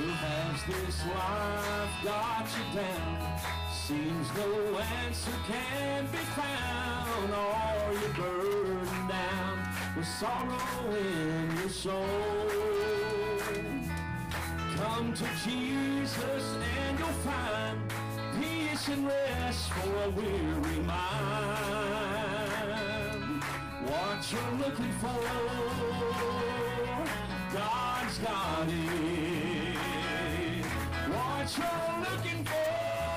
Has this life got you down? Seems no answer can be found. Are you burdened down with sorrow in your soul? Come to Jesus and you'll find peace and rest for a weary mind. What you're looking for, God's got it. What you're looking for,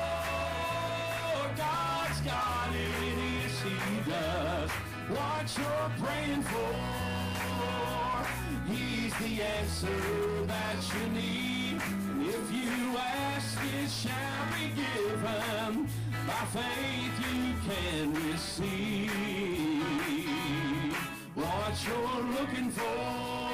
God's got it. Yes, He does. What you're praying for, He's the answer that you need. And if you ask, it shall be given. By faith you can receive. What you're looking for,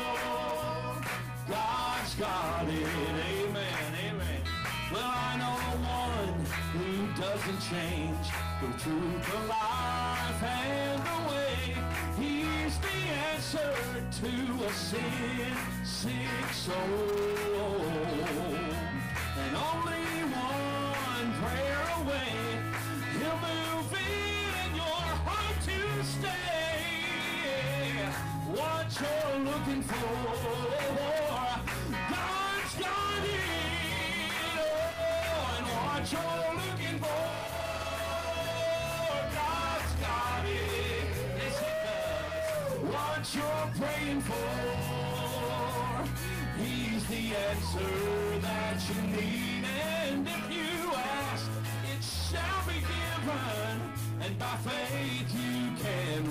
God's got it. Amen, amen. Well, I know one who doesn't change, the truth, the life, and the way. He's the answer to a sin-sick soul. And only one prayer away, He'll move in your heart to stay. What you're looking for, God's got it. Oh, and what you're looking for, God's got it. Yes, He does. What you're praying for, He's the answer that you need. And if you ask, it shall be given. And by faith you can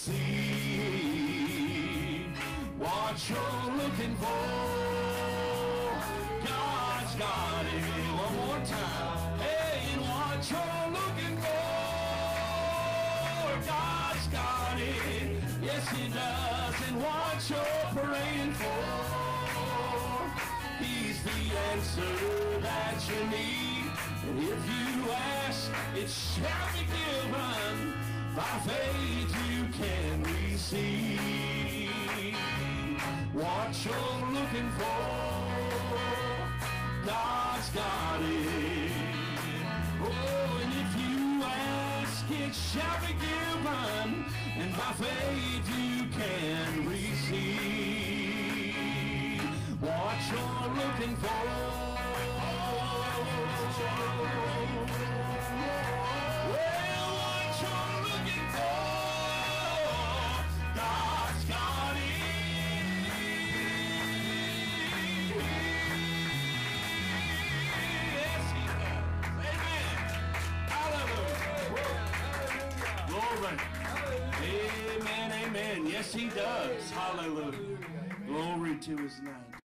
receive. What you're looking for, God's got it. One more time. Hey, and what you're looking for, God's got it. Yes, He does. And what you're praying for, He's the answer that you need. And if you ask, it shall be given. By faith you can receive. What you're looking for, God's got it. Oh, and if you ask, it shall be given. And by faith you can receive. What you're looking for, well, what you're looking for, God's got it. Yes, He does. Amen. Hallelujah. Glory. Amen, amen. Yes, He does. Hallelujah. Glory to His name.